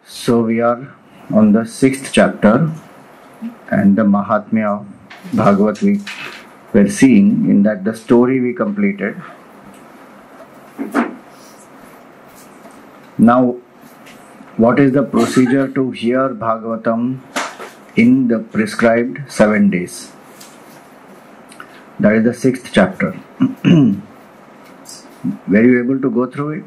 So we are on the 6th chapter and the Mahatmyam of Bhagavat we were seeing. In that the story we completed. Now what is the procedure to hear Bhagavatam in the prescribed 7 days? That is the 6th chapter. Were you able to go through it?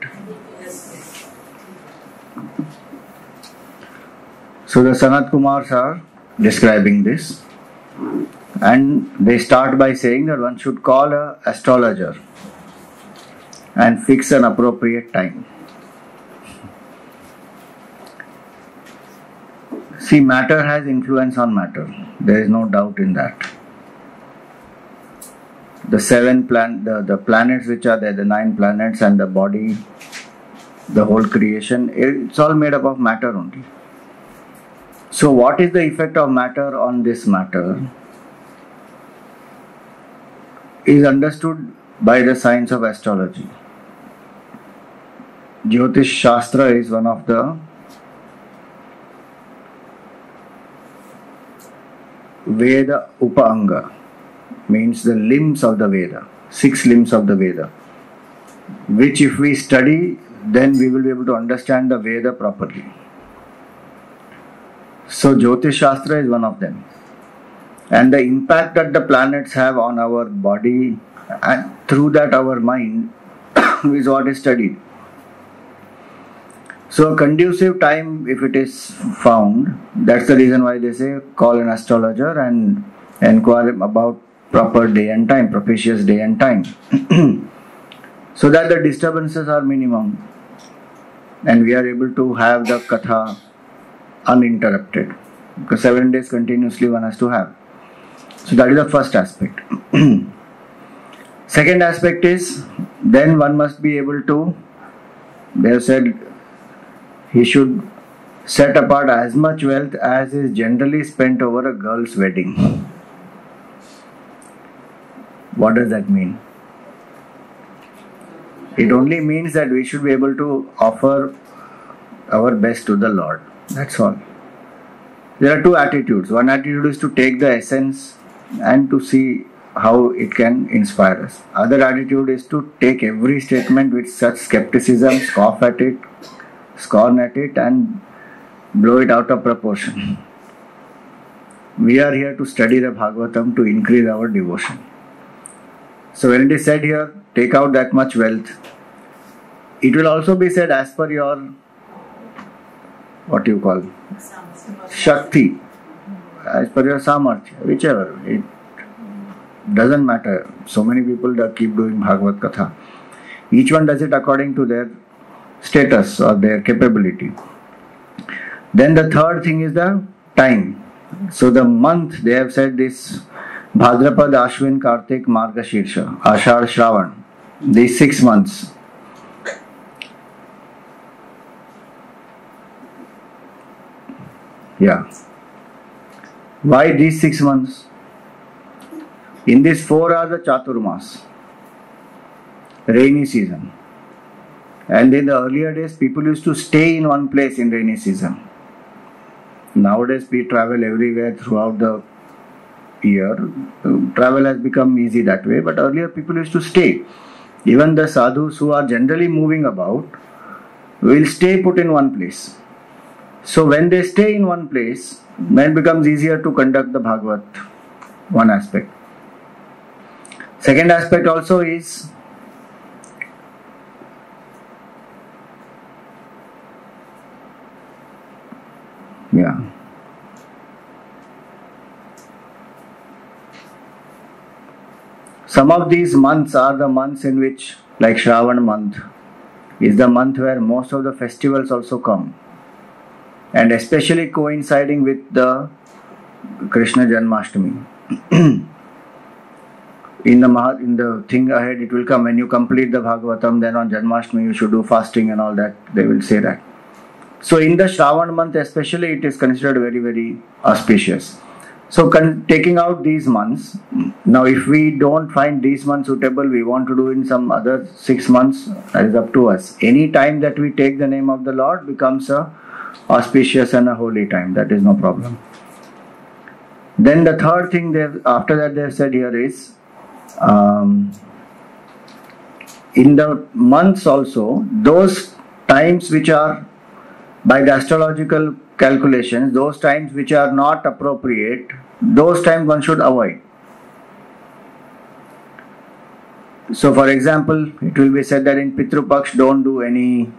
So the Sanat Kumars are describing this, and they start by saying that one should call an astrologer and fix an appropriate time. See, matter has influence on matter. There is no doubt in that. The the planets which are there, the 9 planets and the body, the whole creation, it's all made up of matter only. So what is the effect of matter on this matter is understood by the science of astrology. Jyotish Shastra is one of the Veda Upaanga, means the limbs of the Veda, 6 limbs of the Veda, which if we study, then we will be able to understand the Veda properly. So Jyotish Shastra is one of them. And the impact that the planets have on our body and through that our mind is what is studied. So a conducive time, if it is found, that's the reason why they say call an astrologer and inquire about proper day and time, propitious day and time. So that the disturbances are minimum and we are able to have the katha uninterrupted, because 7 days continuously one has to have. So that is the first aspect. Second aspect is, then one must be able to, they have said, he should set apart as much wealth as is generally spent over a girl's wedding. What does that mean? It only means that we should be able to offer our best to the Lord. That's all. There are 2 attitudes. One attitude is to take the essence and to see how it can inspire us. Other attitude is to take every statement with such skepticism, scoff at it, scorn at it, and blow it out of proportion. We are here to study the Bhagavatam to increase our devotion. So when it is said here, take out that much wealth, it will also be said as per your, what you call, Shakti, as per your Samarthya, whichever. It doesn't matter. So many people that keep doing Bhagavad Katha. Each one does it according to their status or their capability. Then the third thing is the time. So the month, they have said this, Bhadrapad, Ashwin, Kartik, Margashirsha, Ashad, Shravan. These 6 months. Yeah. Why these 6 months? In these 4 are the Chaturmas, rainy season. And in the earlier days, people used to stay in one place in rainy season. Nowadays, we travel everywhere throughout the year. Travel has become easy that way, but earlier people used to stay. Even the sadhus who are generally moving about will stay put in one place. So when they stay in one place, then it becomes easier to conduct the Bhagavat, one aspect. Second aspect also is, some of these months are the months in which, like Shravan month, is the month where most of the festivals also come. And especially coinciding with the Krishna Janmashtami. In the thing ahead it will come, when you complete the Bhagavatam, then on Janmashtami you should do fasting and all that, they will say that. So in the Shravan month especially, it is considered very, very auspicious. So taking out these months, now if we don't find these months suitable, we want to do in some other 6 months, that is up to us. Any time that we take the name of the Lord becomes a auspicious and a holy time. That is no problem. Then the third thing after that they have said here is, in the months also, those times which are by the astrological calculations, those times which are not appropriate, those times one should avoid. So for example, it will be said that in Pitru Paksh don't do any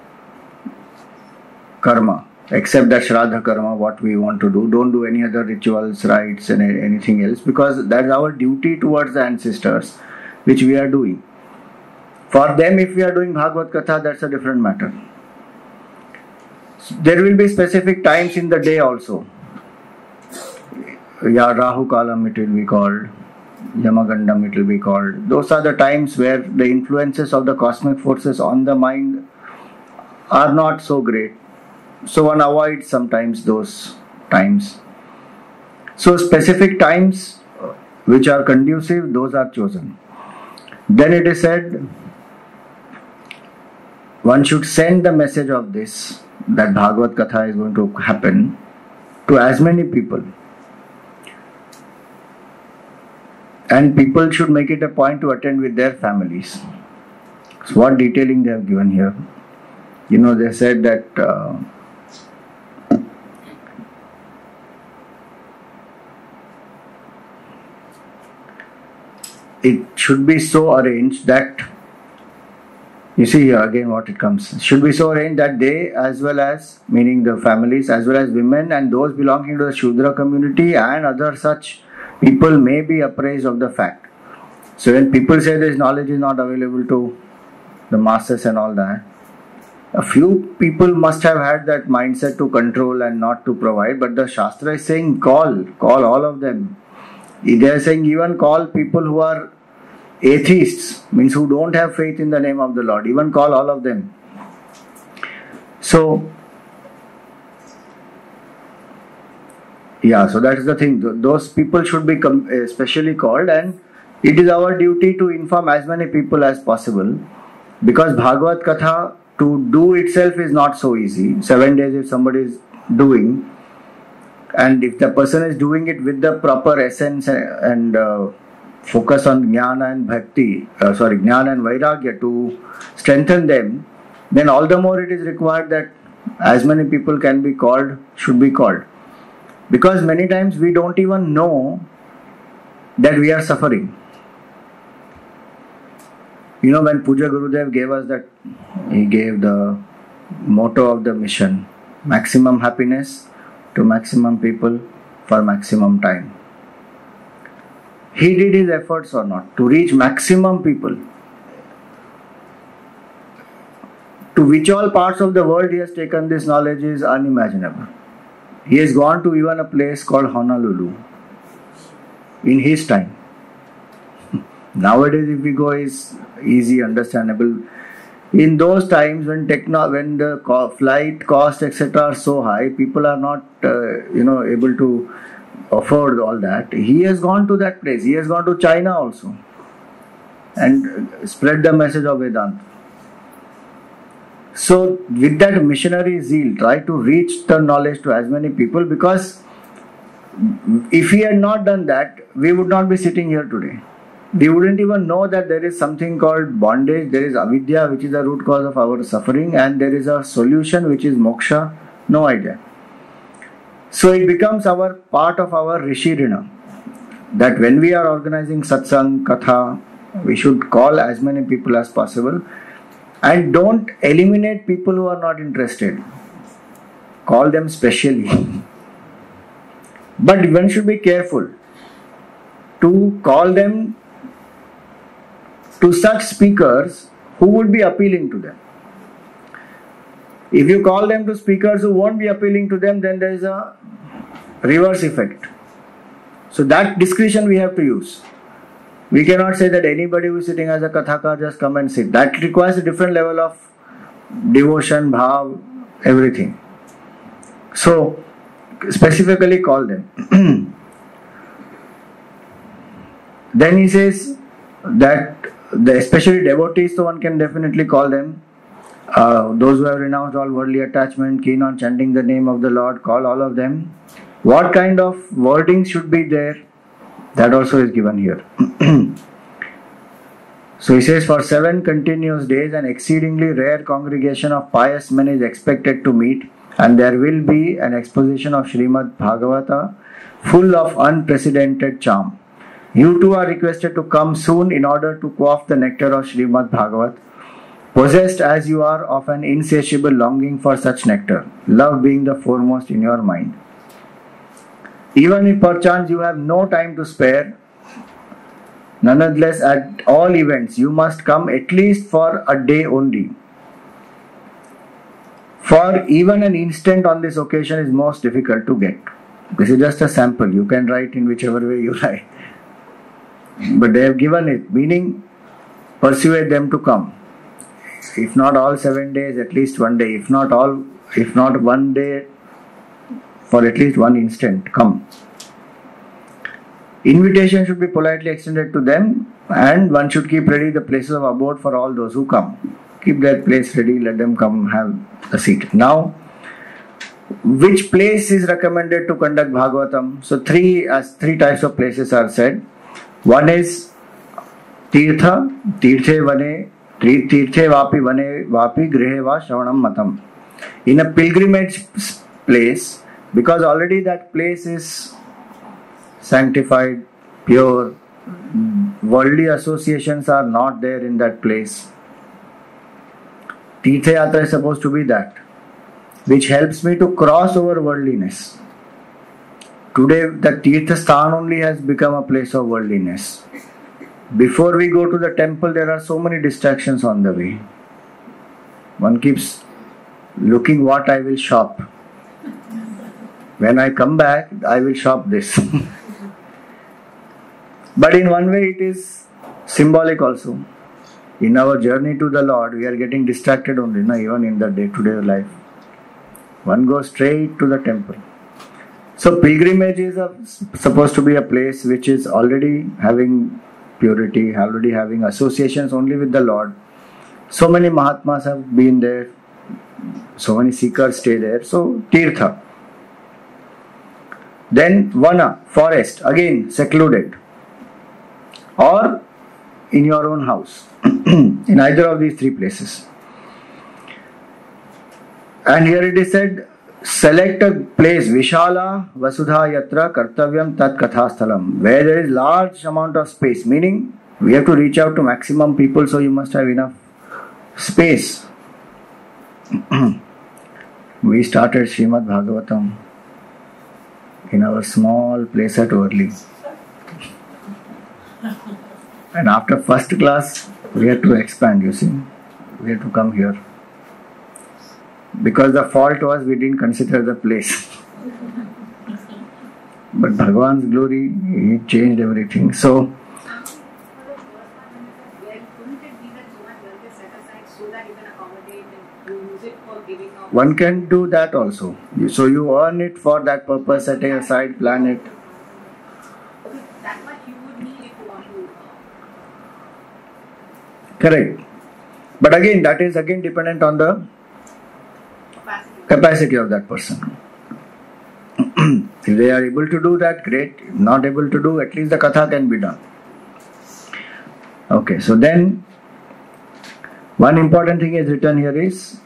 karma except that Shraddha karma, what we want to do. Don't do any other rituals, rites and anything else, because that is our duty towards the ancestors which we are doing. For them, if we are doing Bhagavad Katha, that's a different matter. So there will be specific times in the day also. Rahu Kalam it will be called, Yamagandam it will be called. Those are the times where the influences of the cosmic forces on the mind are not so great. So one avoids sometimes those times. So specific times which are conducive, those are chosen. Then it is said, one should send the message of this, that Bhagavad Katha is going to happen, to as many people. And people should make it a point to attend with their families. So what detailing they have given here. They said that it should be so arranged that, you see here again what it comes, it should be so arranged that they, as well as, meaning the families, as well as women and those belonging to the Shudra community and other such people may be appraised of the fact. So when people say this knowledge is not available to the masses and all that, a few people must have had that mindset to control and not to provide, but the Shastra is saying call all of them. They are saying even call people who are atheists, means who don't have faith in the name of the Lord, even call all of them. So so that is the thing. Those people should be specially called, and it is our duty to inform as many people as possible, because Bhagavad Katha to do itself is not so easy. 7 days if somebody is doing, and if the person is doing it with the proper essence and focus on Jnana and Bhakti, Jnana and Vairagya to strengthen them, then all the more it is required that as many people can be called, should be called. Because many times we don't even know that we are suffering. When Puja Gurudev gave us that, he gave the motto of the mission, maximum happiness to maximum people for maximum time. He did his efforts or not to reach maximum people. To which all parts of the world he has taken this knowledge is unimaginable. He has gone to even a place called Honolulu in his time. Nowadays if we go is easy, understandable. In those times when the flight cost etc. are so high, people are not able to afford all that. He has gone to that place. He has gone to China also and spread the message of Vedanta. So with that missionary zeal, try to reach the knowledge to as many people, because if he had not done that, we would not be sitting here today. We wouldn't even know that there is something called bondage, there is avidya which is the root cause of our suffering, and there is a solution which is moksha. No idea. So it becomes our part of our Rishi Rina, that when we are organizing satsang, katha, we should call as many people as possible, and don't eliminate people who are not interested. Call them specially. But one should be careful to call them to such speakers who would be appealing to them. If you call them to speakers who won't be appealing to them, then there is a reverse effect. So that discretion we have to use. We cannot say that anybody who is sitting as a kathakar just come and sit. That requires a different level of devotion, bhav, everything. So specifically call them. Then he says that especially devotees, so one can definitely call them. those who have renounced all worldly attachment, keen on chanting the name of the Lord, call all of them. What kind of wording should be there? That also is given here. So he says, for 7 continuous days an exceedingly rare congregation of pious men is expected to meet, and there will be an exposition of Srimad Bhagavata full of unprecedented charm. You too are requested to come soon in order to quaff the nectar of Srimad Bhagavat, possessed as you are of an insatiable longing for such nectar, love being the foremost in your mind. Even if perchance you have no time to spare, nonetheless, at all events, you must come at least for a day only. For even an instant on this occasion is most difficult to get. This is just a sample. You can write in whichever way you like. But they have given it, meaning persuade them to come. If not all 7 days, at least one day. If not 1 day, for at least one instant, come. Invitation should be politely extended to them, and one should keep ready the places of abode for all those who come. Keep their place ready, let them come have a seat. Now, which place is recommended to conduct Bhagavatam? So three types of places are said. One is Tirtha, Tirthe Vane, Tirthe Vapi Vane Vapi Grihe Va Shravanam Matam. In a pilgrimage place, because already that place is sanctified, pure, worldly associations are not there in that place. Tirtha Yatra is supposed to be that, which helps me to cross over worldliness. Today, the Tirtha Sthan only has become a place of worldliness. Before we go to the temple, there are so many distractions on the way. One keeps looking what I will shop. When I come back, I will shop this. But in one way, it is symbolic also. In our journey to the Lord, we are getting distracted only, even in the day-to-day life. One goes straight to the temple. So pilgrimage is supposed to be a place which is already having purity, already having associations only with the Lord. So many Mahatmas have been there. So many seekers stay there. So Tirtha. Then Vana, forest, again secluded. Or in your own house. In either of these 3 places. And here it is said, select a place, Vishala Vasudha Yatra Kartavyam Tat Kathasthalam, where there is large amount of space, meaning we have to reach out to maximum people, so you must have enough space. We started Srimad Bhagavatam in our small place at Worli. And after first class, we had to expand, you see. We had to come here. Because the fault was we didn't consider the place. But Bhagavan's glory, He changed everything. So, one can do that also. So you earn it for that purpose, setting aside, plan it. That much you would need if you want to. Correct. But again, that is again dependent on the capacity of that person. If they are able to do that, great. If not able to do, at least the katha can be done. Okay, so then one important thing is written here is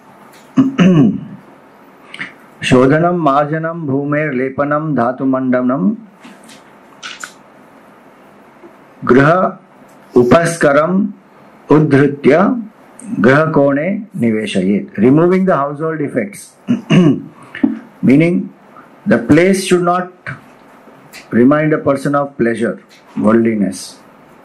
Shodhanam marjanam bhumer lepanam dhatu mandanam graha upaskaram udhritya graha kone niveshayet. Removing the household effects. Meaning the place should not remind a person of pleasure, worldliness,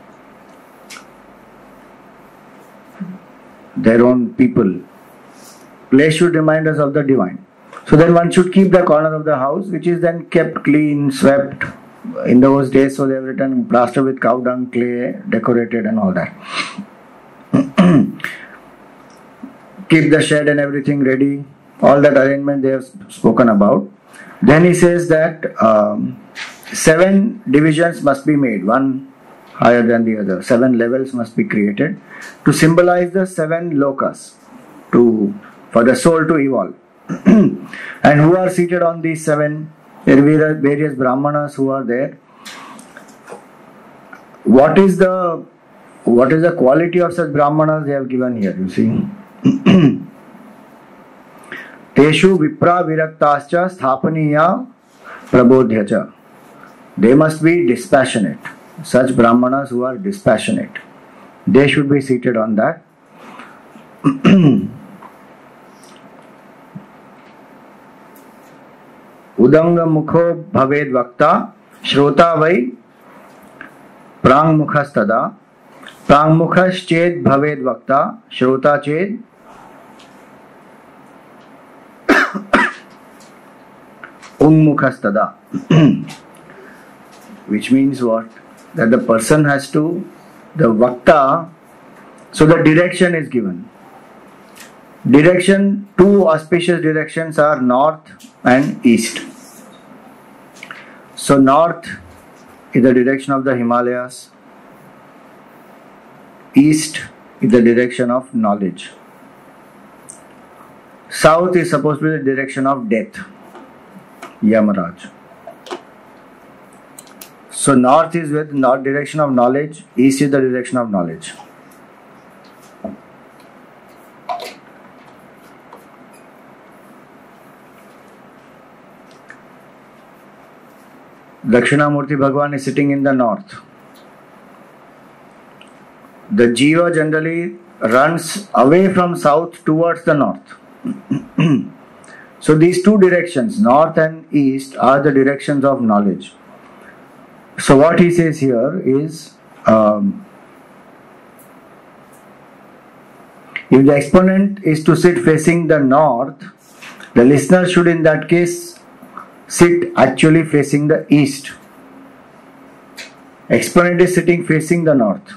their own people. Place should remind us of the divine. So then one should keep the corner of the house, which is then kept clean, swept. In those days, so they have written plaster with cow dung, clay, decorated and all that. Keep the shed and everything ready. All that arrangement they have spoken about. Then he says that 7 divisions must be made, one higher than the other. 7 levels must be created to symbolize the 7 lokas. for the soul to evolve. And who are seated on these 7? There are various brahmanas who are there. What is the quality of such brahmanas they have given here? You see, Teshu vipra viraktascha sthapaniya prabodhyacha. They must be dispassionate. Such brahmanas who are dispassionate, they should be seated on that. Udanga mukho bhaved vakta shrota vai prang mukhastada prang mukhas bhaved vakta shrota ched unmukhastada. Which means what? That the person has to, the vakta, so the direction is given. Direction, 2 auspicious directions are north and east. So north is the direction of the Himalayas. East is the direction of knowledge. South is supposed to be the direction of death, Yamaraj. So north is with north direction of knowledge, east is the direction of knowledge. Dakshinamurti Bhagavan is sitting in the north. The jiva generally runs away from south towards the north. So these 2 directions, north and east, are the directions of knowledge. So what he says here is, if the exponent is to sit facing the north, the listener should in that case sit actually facing the east. Exponent is sitting facing the north.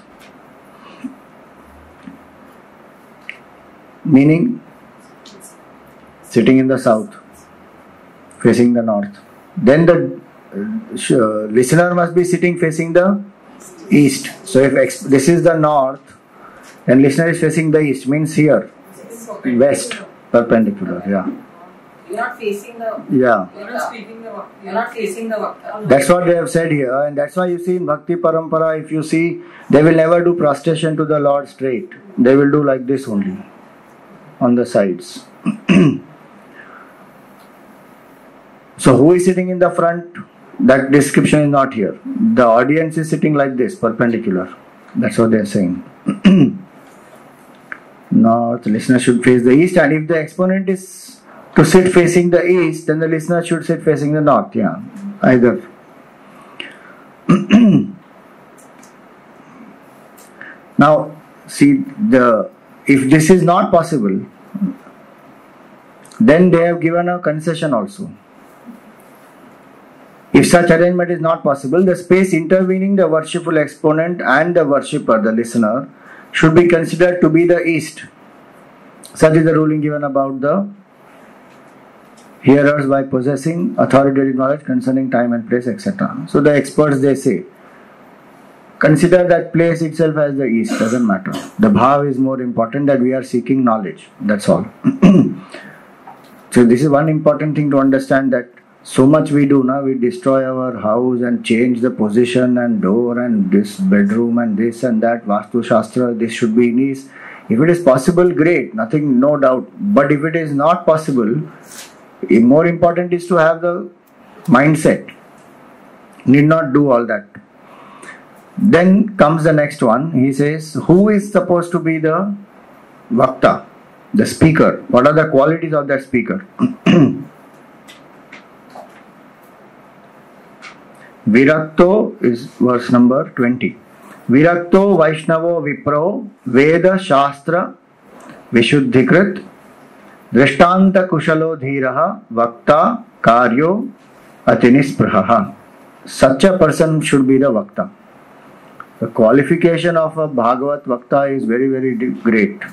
Meaning, sitting in the south, facing the north. Then the listener must be sitting facing the east. So if this is the north, then listener is facing the east, means here, west, perpendicular, yeah. You're not facing the. Yeah. You're not speaking the. You're not facing the vakta. That's what they have said here, and that's why you see in Bhakti Parampara, if you see, they will never do prostration to the Lord straight. They will do like this only, on the sides. So who is sitting in the front? That description is not here. The audience is sitting like this, perpendicular. That's what they are saying. North, listener should face the east, and if the exponent is to sit facing the east, then the listener should sit facing the north. Yeah, either. Now, see, if this is not possible, then they have given a concession also. If such arrangement is not possible, the space intervening the worshipful exponent and the worshipper, the listener, should be considered to be the east. Such is the ruling given about the hearers by possessing authoritative knowledge concerning time and place, etc. So the experts, they say, consider that place itself as the east, doesn't matter. The bhav is more important, that we are seeking knowledge, that's all. So this is one important thing to understand, that so much we do now, we destroy our house and change the position and door and this bedroom and this and that, Vastu Shastra, this should be in east. If it is possible, great, nothing, no doubt. But if it is not possible, more important is to have the mindset. Need not do all that. Then comes the next one. He says, who is supposed to be the Vakta, the speaker? What are the qualities of that speaker? Virakto is verse number 20. Virakto Vaishnavo Vipro Veda Shastra Vishuddhikrit Drishtanta Kushalo Dhiraha Vakta Karyo Atinispraha. Such a person should be the Vakta. The qualification of a Bhagavat Vakta is very, very great.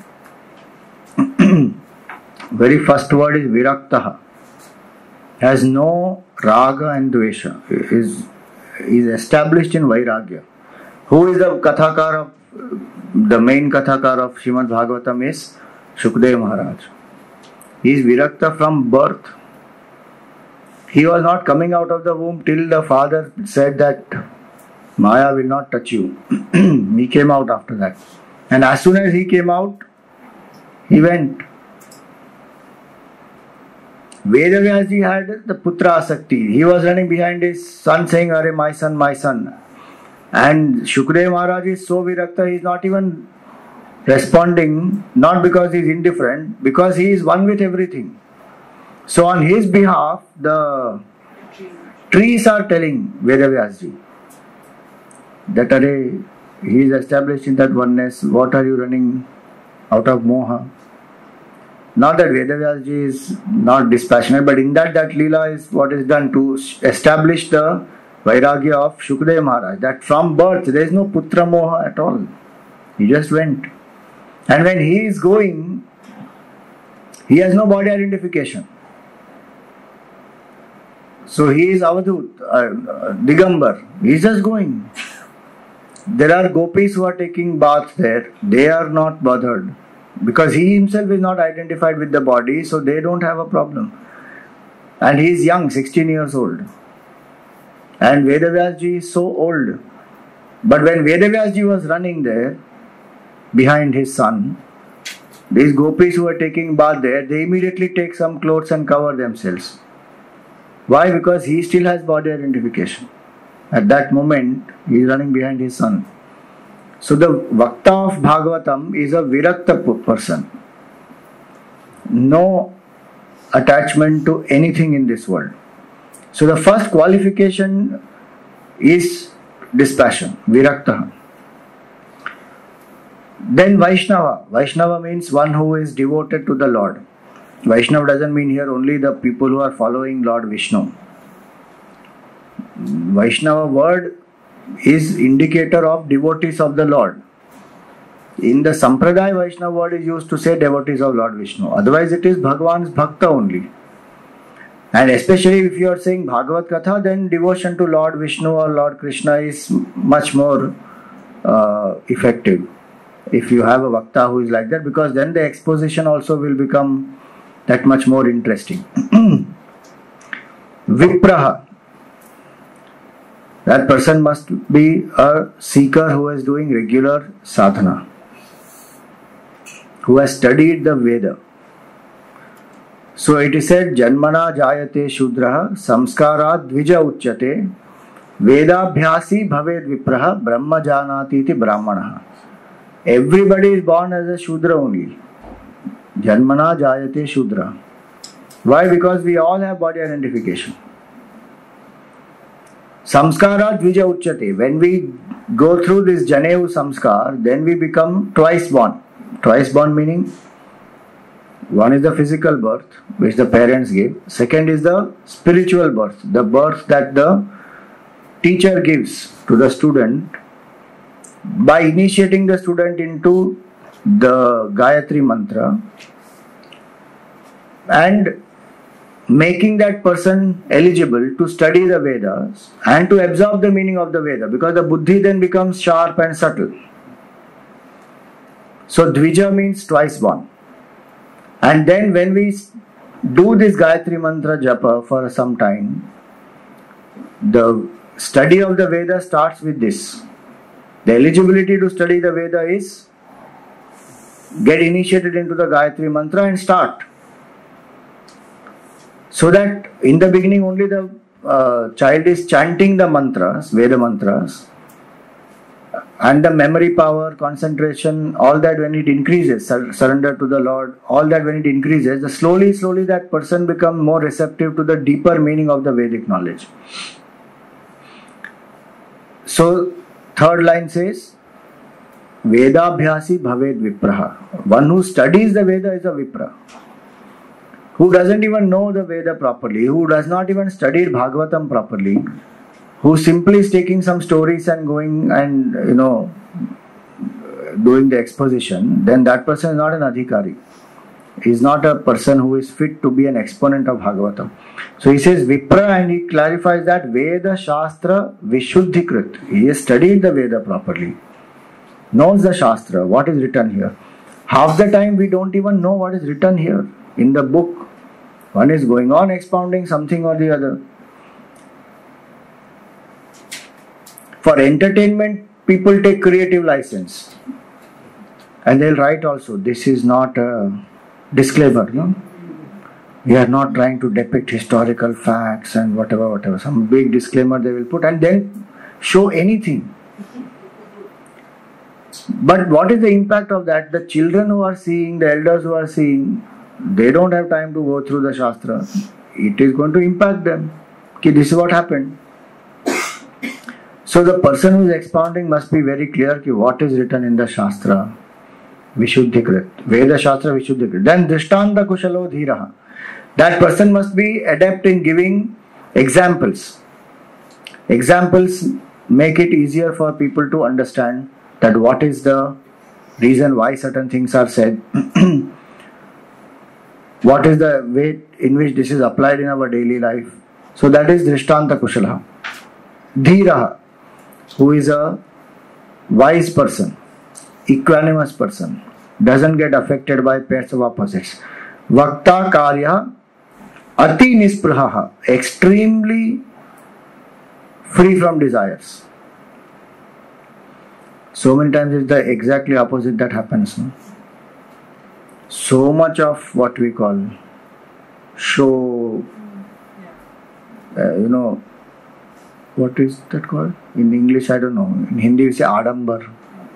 Very first word is Viraktaha. Has no Raga and Dvesha. Is established in Vairagya. Who is the Kathakar of, the main Kathakar of Srimad Bhagwatam is Shukdev Maharaj. He is Virakta from birth. He was not coming out of the womb till the father said that Maya will not touch you. He came out after that. And as soon as he came out, he went. Vedavyasji had the Putra Asakti. He was running behind his son saying, Are my son, my son. And Shukdev Maharaj is so Virakta, he is not even responding, not because he is indifferent, because he is one with everything. So on his behalf, the trees are telling Vedavyasji that he is established in that oneness. What are you running out of moha? Not that Vedavyasji is not dispassionate, but in that Leela is what is done to establish the Vairagya of Shukdev Maharaj. That from birth there is no putra moha at all. He just went. And when he is going, he has no body identification. So he is Avadhut, Digambar. He is just going. There are gopis who are taking bath there. They are not bothered because he himself is not identified with the body, so they don't have a problem. And he is young, 16 years old. And Vedavyasji is so old. But when Vedavyasji was running there, behind his son, these gopis who are taking bath there, they immediately take some clothes and cover themselves. Why? Because he still has body identification. At that moment, he is running behind his son. So the Vakta of Bhagwatam is a Virakta person. No attachment to anything in this world. So the first qualification is dispassion, Virakta. Then Vaishnava. Vaishnava means one who is devoted to the Lord. Vaishnava doesn't mean here only the people who are following Lord Vishnu. Vaishnava word is indicator of devotees of the Lord. In the Sampradaya, Vaishnava word is used to say devotees of Lord Vishnu. Otherwise it is Bhagwan's Bhakta only. And especially if you are saying Bhagavad Katha, then devotion to Lord Vishnu or Lord Krishna is much more effective. If you have a Vakta who is like that, because then the exposition also will become that much more interesting. Vipraha. That person must be a seeker who is doing regular sadhana, who has studied the Veda. So it is said, Janmana jayate shudraha samskara dvija uchyate vedabhyasi bhaved vipraha brahma janati iti brahmanaha. Everybody is born as a Shudra only. Janmana jayate Shudra. Why? Because we all have body identification. Samskara dvija uchyate. When we go through this Janevu samskar, then we become twice born. Twice born meaning, one is the physical birth, which the parents give. Second is the spiritual birth, the birth that the teacher gives to the student by initiating the student into the Gayatri mantra and making that person eligible to study the Vedas and to absorb the meaning of the Veda, because the buddhi then becomes sharp and subtle. So Dvija means twice born. And then when we do this Gayatri mantra japa for some time, the study of the Veda starts with this. The eligibility to study the Veda is get initiated into the Gayatri mantra and start. So that in the beginning only the child is chanting the mantras, Veda mantras, and the memory power, concentration, all that when it increases, surrender to the Lord, all that when it increases, slowly that person becomes more receptive to the deeper meaning of the Vedic knowledge. So third line says, Vedabhyasi bhaved vipraha. One who studies the Veda is a vipra. Who doesn't even know the Veda properly, who does not even study Bhagwatam properly, who simply is taking some stories and going and doing the exposition, then that person is not an adhikari. He is not a person who is fit to be an exponent of Bhagavatam. So he says Vipra, and he clarifies that Veda Shastra Vishuddhikrit. He has studied the Veda properly, knows the Shastra, what is written here. Half the time we don't even know what is written here in the book. One is going on expounding something or the other. For entertainment, people take creative license. And they'll write also, this is not a disclaimer, no? We are not trying to depict historical facts and whatever. Some big disclaimer they will put and then show anything. But what is the impact of that? The children who are seeing, the elders who are seeing, they don't have time to go through the Shastra. It is going to impact them. Okay, this is what happened. So the person who is expounding must be very clear ki what is written in the Shastra. Vishuddhikrit. Veda Shastra Vishuddhikrit. Then Drishtanta Kushalo Dhiraha. That person must be adept in giving examples. Examples make it easier for people to understand that what is the reason why certain things are said. What is the way in which this is applied in our daily life. So that is Drishtanta Kushalaha. Dhiraha, who is a wise person, equanimous person, doesn't get affected by pairs of opposites. Vakta Karya Ati Nispraha, extremely free from desires. So many times it's the exactly opposite that happens. No? So much of what we call show, what is that called? In English, I don't know. In Hindi, we say Adambar.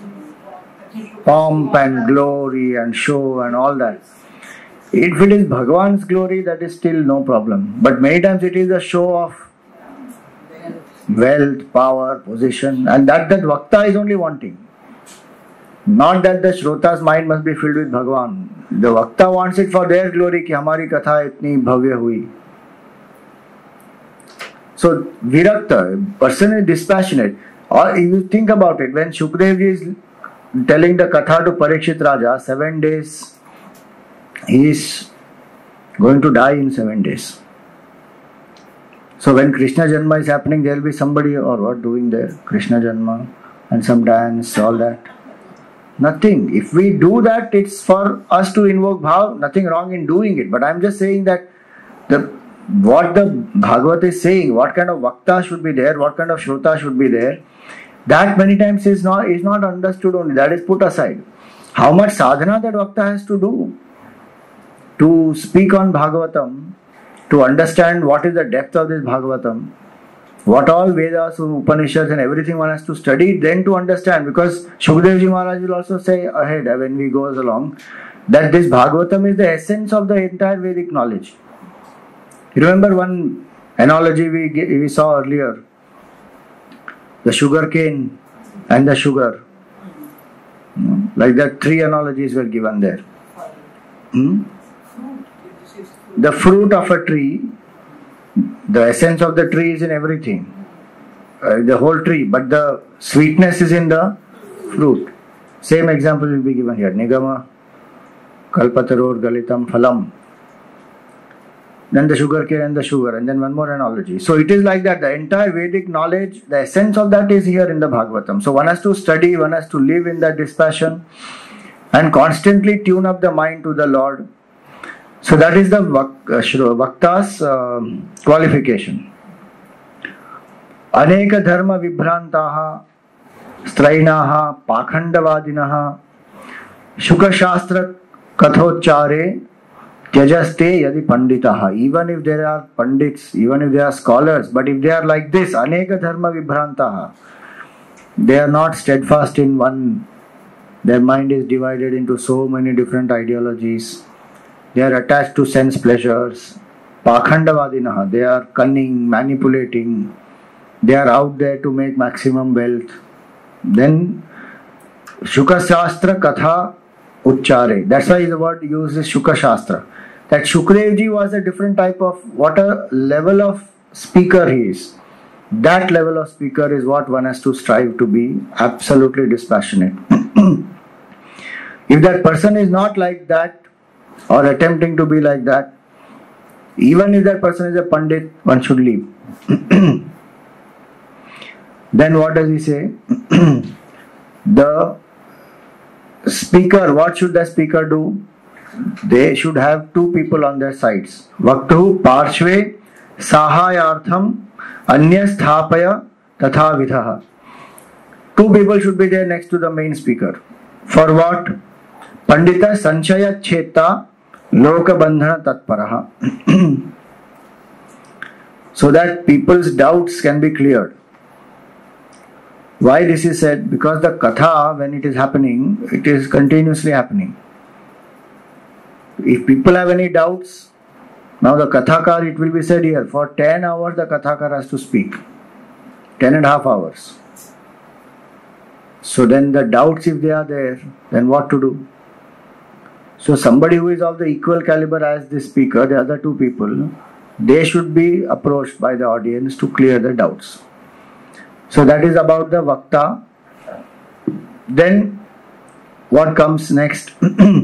Pomp and glory and show and all that. If it is Bhagavan's glory, that is still no problem. But many times it is a show of wealth, power, position, and that Vakta is only wanting. Not that the Shrota's mind must be filled with Bhagavan. The Vakta wants it for their glory ki hamari katha itni bhavya hui. So Virakta, person is dispassionate. Or you think about it, when Shukdev is telling the katha to Parikshit Raja, 7 days, he is going to die in 7 days. So when Krishna Janma is happening, there will be somebody or what doing there, Krishna Janma and some dance, all that. Nothing. If we do that, it's for us to invoke bhav, nothing wrong in doing it. But I'm just saying that what the Bhagavad is saying, what kind of Vakta should be there, what kind of Shrota should be there, that many times is not understood only, that is put aside. How much sadhana that Vakta has to do to speak on Bhagavatam, to understand what is the depth of this Bhagavatam, what all Vedas, Upanishads and everything one has to study, then to understand, because Shukadevji Maharaj will also say ahead when we go along, that this Bhagavatam is the essence of the entire Vedic knowledge. You remember one analogy we saw earlier, the sugar cane and the sugar. Like that, 3 analogies were given there. The fruit of a tree, the essence of the tree is in everything, the whole tree, but the sweetness is in the fruit. Same example will be given here. Nigama, kalpataror, galitam, phalam. Then the sugar cane and the sugar, and then one more analogy. So it is like that. The entire Vedic knowledge, the essence of that is here in the Bhagavatam. So one has to study, one has to live in that dispassion and constantly tune up the mind to the Lord. So that is the Vakta's qualification. Aneka dharma vibhrantaha, strainaha, pakhandavadinaha, Shuka Shastra kathochare, Tyajaste yadi panditaha. Even if there are pandits, even if there are scholars, but if they are like this, Aneka dharma vibhrantaha, they are not steadfast in one. Their mind is divided into so many different ideologies. They are attached to sense pleasures. Pakhandavadinaha, they are cunning, manipulating. They are out there to make maximum wealth. Then Shuka Shastra Katha Uchare. That's why the word used is Shuka Shastra. That Shukadevji was a different type of, what a level of speaker he is. That level of speaker is what one has to strive to be, absolutely dispassionate. If that person is not like that, or attempting to be like that, even if that person is a pandit, one should leave. Then what does he say? The speaker, what should the speaker do? They should have two people on their sides. Vaktu parshve sahayartham anya sthapaya tatha vidha. Two people should be there next to the main speaker. For what? Pandita sanchaya cheta loka bandhana tatparaha. So that people's doubts can be cleared. Why this is said? Because the katha, when it is happening, it is continuously happening. If people have any doubts, now the kathakar, it will be said here, for 10 hours the kathakar has to speak. 10.5 hours. So then the doubts, if they are there, then what to do? So somebody who is of the equal caliber as this speaker, the other two people, they should be approached by the audience to clear the doubts. So that is about the Vakta. Then what comes next?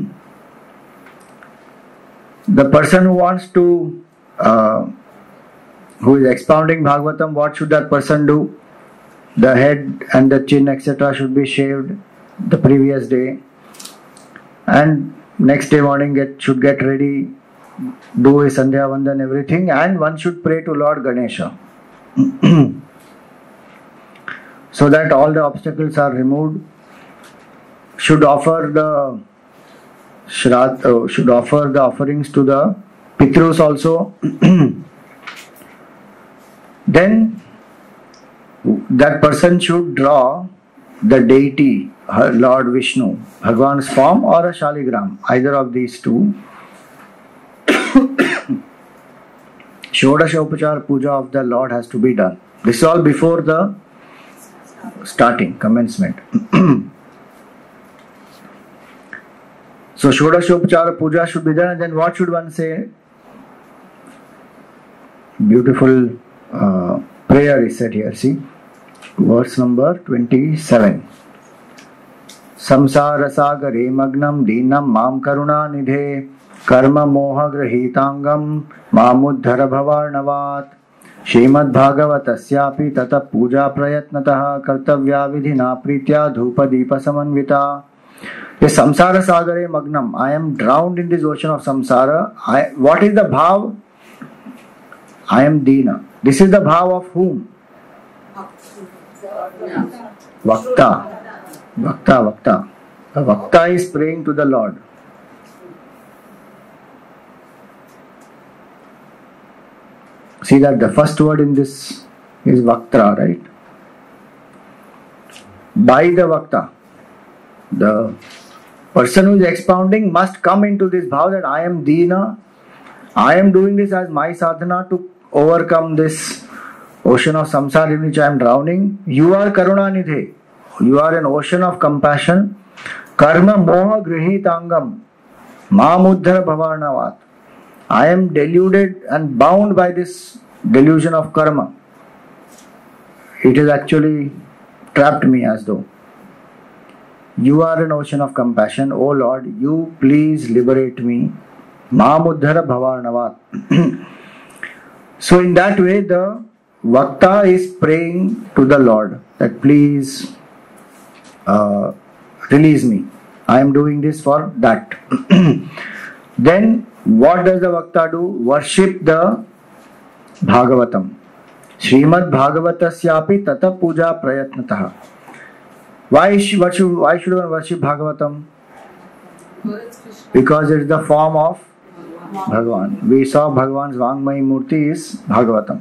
The person who wants to, who is expounding Bhagavatam, what should that person do? The head and the chin, etc. should be shaved the previous day. And next day morning should get ready, do his Sandhya Vandan, everything, and one should pray to Lord Ganesha. So that all the obstacles are removed. Should offer the should offer the offerings to the Pitrus also. Then that person should draw the deity, Lord Vishnu, Bhagwan's form or a Shaligram, either of these two. Shodasha Upachar Puja of the Lord has to be done. This is all before the starting, commencement. So Shodasha Upachara Puja should be done, and then what should one say? Beautiful prayer is said here, see? Verse number 27. Samsara sagare magnam dinam mam karuna nidhe karma moha grahitangam mamuddhara bhavarnavat Srimad Bhagavatasyapi tata puja prayatnatah kartavya vidhina pritya dhupa deepa samanvita. Yes, samsara sagare magnam. I am drowned in this ocean of samsara. What is the bhav? I am dina. This is the bhav of whom? Vakta. Vakta. The Vakta is praying to the Lord. See that the first word in this is Vakta, right? By the Vakta, the person who is expounding must come into this bhav that I am Dina. I am doing this as my sadhana to overcome this ocean of samsara in which I am drowning. You are Karuna Nidhe. You are an ocean of compassion. Karma moha grihitangam mamuddhara bhavarnavat. I am deluded and bound by this delusion of karma. It has actually trapped me as though. You are an ocean of compassion. O Lord, you please liberate me. Mamuddhara bhavarnavat. So in that way the Vakta is praying to the Lord that please release me. I am doing this for that. Then what does the Vakta do? Worship the Bhagavatam. Srimad Bhagavatasyapi tata puja prayatnatah. Why should one worship Bhagavatam? Because it is the form of Bhagavan. We saw Bhagavan's Vangmayi Murti is Bhagavatam.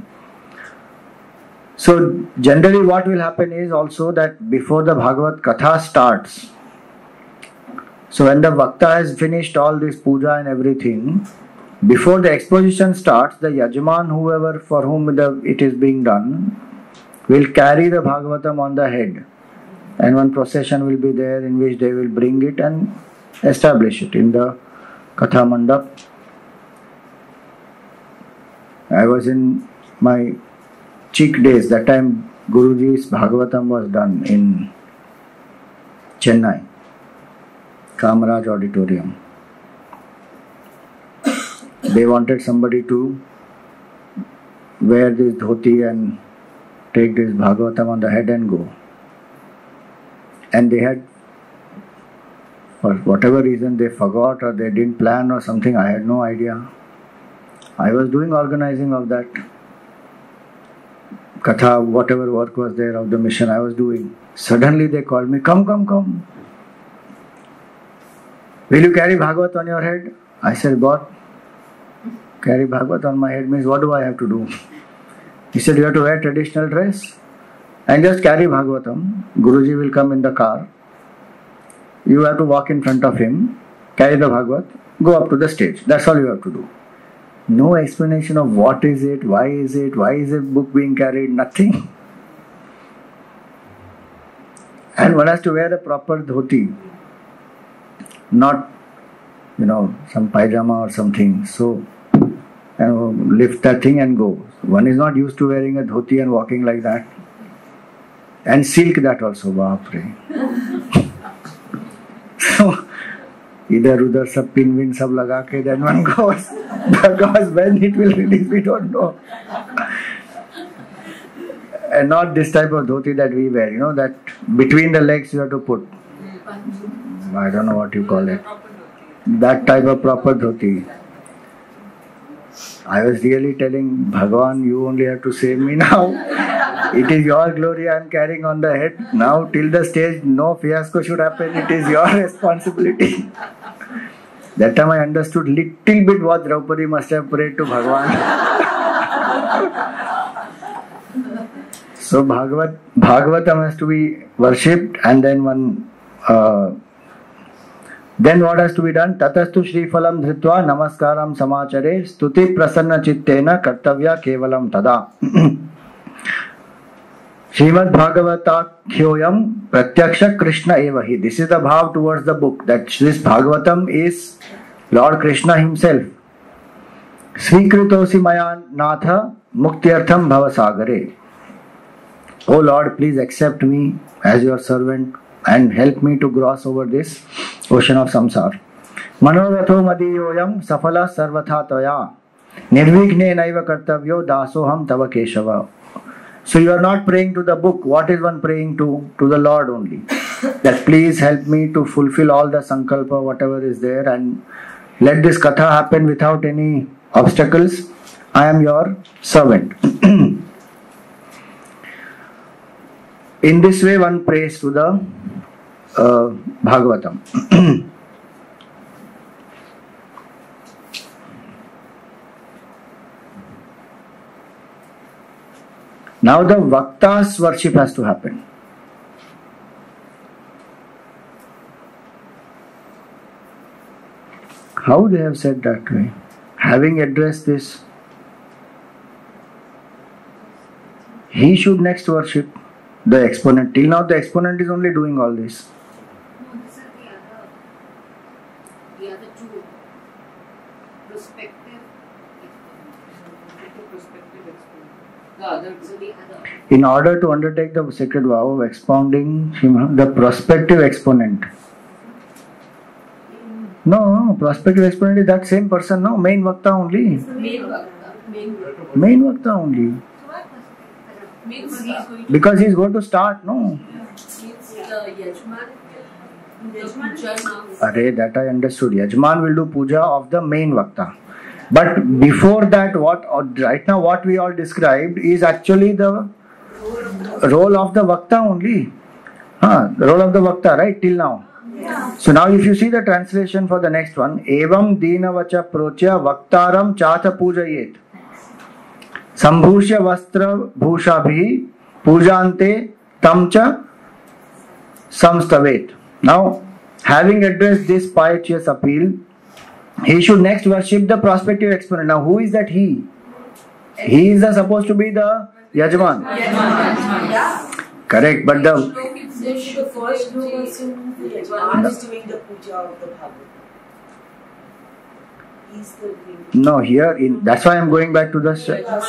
So generally what will happen is also that before the Bhagavat Katha starts, so when the Vakta has finished all this puja and everything, before the exposition starts, the Yajman, whoever for whom it is being done, will carry the Bhagavatam on the head. And one procession will be there in which they will bring it and establish it in the Katha Mandap. I was in my cheek days, that time Guruji's Bhagavatam was done in Chennai, Kamaraj Auditorium. They wanted somebody to wear this dhoti and take this Bhagavatam on the head and go. And they had For whatever reason they forgot or they didn't plan or something, I had no idea. I was doing organizing of that Katha, whatever work was there of the mission I was doing. Suddenly they called me, come. Will you carry Bhagavad on your head? I said, God, carry Bhagavad on my head means what do I have to do? He said, you have to wear traditional dress and just carry Bhagavatam. Guruji will come in the car. You have to walk in front of him, carry the Bhagavad, go up to the stage. That's all you have to do. No explanation of what is it, why is a book being carried, nothing. And one has to wear a proper dhoti, not, some pajama or something. So, lift that thing and go. One is not used to wearing a dhoti and walking like that. And silk that also, baapre. So, either udhar sab pin sab laga ke then one goes. Because when it will release, we don't know. And not this type of dhoti that we wear, that between the legs you have to put. I don't know what you call it. That type of proper dhoti. I was really telling Bhagavan, you only have to save me now. It is your glory I am carrying on the head. Now till the stage, no fiasco should happen. It is your responsibility. That time I understood little bit what Draupadi must have prayed to Bhagavan. So Bhagavatam has to be worshipped, and then then what has to be done? Tatastu Shrifalam Dhritva Namaskaram Samachare Stuti Prasanna Chittena Kartavya Kevalam Tada. Srimad Bhagavatakyoyam Pratyaksha Krishna Evahi. This is the bhav towards the book, that this Bhagavatam is Lord Krishna himself. Svikritosi Maya Natha Muktyartham Bhavasagare. Oh Lord, please accept me as your servant and help me to cross over this ocean of samsara. Manoratho madiyoyam safala sarvatha toya nirvighne naiva kartavyo dasoham tava keshava. So you are not praying to the book. What is one praying to? To the Lord only. That please help me to fulfill all the sankalpa, whatever is there, and let this katha happen without any obstacles. I am your servant. In this way one prays to the Bhagavatam. Now the Vakta's worship has to happen. How they have said that way? Having addressed this, he should next worship the exponent. Till now the exponent is only doing all this. No, this is the other two. Prospective exponent. In order to undertake the sacred vow of expounding the prospective exponent. No, prospective exponent is that same person, no? Main Vakta only. Main Vakta only. Because he is going to start, no? Array, that I understood. Yajman will do puja of the main Vakta. But before that, right now what we all described is actually the role of the Vakta only. The role of the Vakta, right, till now. Yeah. So now if you see the translation for the next one, Evam Deenavacha Prochya Vaktaram Chatha Pujayet Sambhushya Vastra Bhushabhi Pujante Tamcha Samstavet. Now, having addressed this pious appeal, he should next worship the prospective exponent. Now, who is that he? He is supposed to be the Yajman. Yeah. Correct, but the first person, the Yajman is doing the puja of the Bhagavad. He's the no, here in that's why I am going back to the.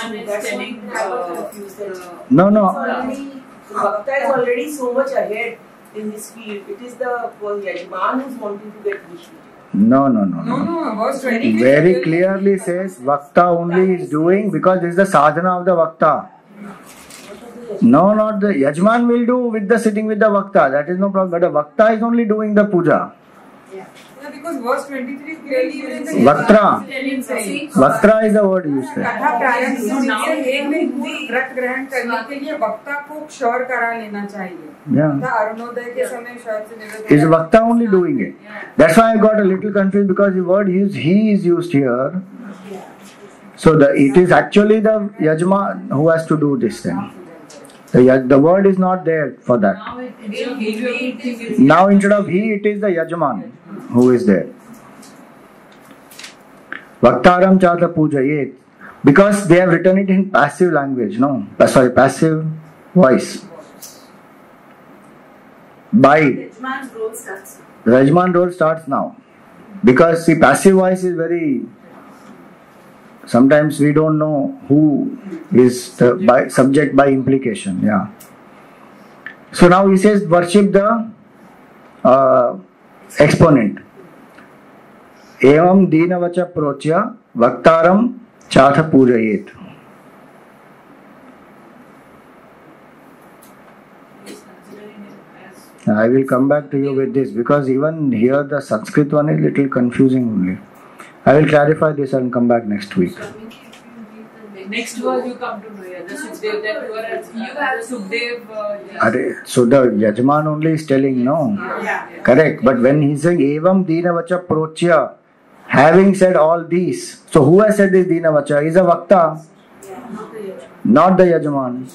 No. The Bhakta is already so much ahead in this field. It is the Yajman who is wanting to get initiated. No. Verse 20. Very clearly says Vakta only is doing because this is the sadhana of the Vakta. No, not the Yajman will do with the sitting with the Vakta. That is no problem. But the Vakta is only doing the puja. because verse 23 clearly uses the Vaktra. Telling saying. Vaktra is the word used there. कथा प्रारंभ होने से एक दिन पूर्व व्रत ग्रहण करने के लिए वक्ता को क्षौर करा लेना चाहिए। Yeah. तथा अरुणोदय के समय क्षौर से निवृत्त Is Vakta only doing it? That's why I got a little confused because the word he is used here. So it is actually the Yajman who has to do this thing. The word is not there for that. Now instead of he, it is the Yajman who is there. Vaktaram chata pujayet. Because they have written it in passive language, no? Sorry, passive voice. By Yajman's role starts. the Yajman role starts now. Because see, passive voice is very... Sometimes we don't know who is the subject by implication. Yeah. So now he says worship the exponent. Evam deenavacha prochya vaktaram chatha pujayet. I will come back to you with this because even here the Sanskrit one is little confusing only. I will clarify this and come back next week. Next verse you come to know, yeah, the Sukhdev, that you have Sukhdev. So the Yajman only is telling, no? Correct. But when he is saying, Evam Deenavacha Prochya, having said all these, so who has said this Deenavacha? He is a Vakta, not the Yajman.